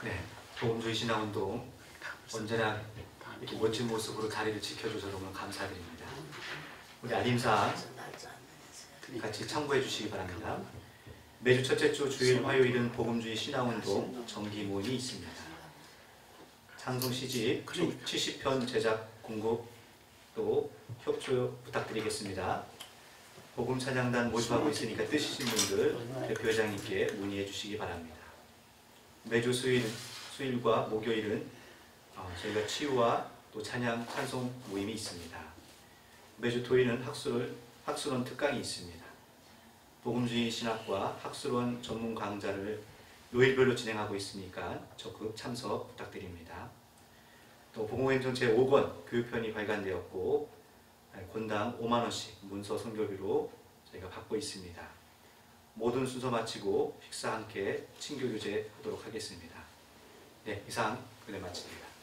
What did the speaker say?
네, 복음주의 신앙운동 언제나 이렇게 멋진 모습으로 자리를 지켜줘서 너무 감사드립니다. 우리 알림사항 같이 참고해 주시기 바랍니다. 매주 첫째 주 주일 화요일은 복음주의 신앙운동 정기 모임이 있습니다. 찬송 CG 70편 제작 공급 또 협조 부탁드리겠습니다. 복음 찬양단 모집하고 있으니까 뜻이신 분들 대표회장님께 문의해 주시기 바랍니다. 매주 수요일과 목요일은 저희가 치유와 또 찬양 찬송 모임이 있습니다. 매주 토요일은 학술원 특강이 있습니다. 복음주의 신학과 학술원 전문 강좌를 요일별로 진행하고 있으니까 적극 참석 부탁드립니다. 또 복음행정 제5권 교육편이 발간되었고 권당 5만원씩 문서 선교비로 저희가 받고 있습니다. 모든 순서 마치고 식사 함께 친교 교제하도록 하겠습니다. 네, 이상 근래 마칩니다.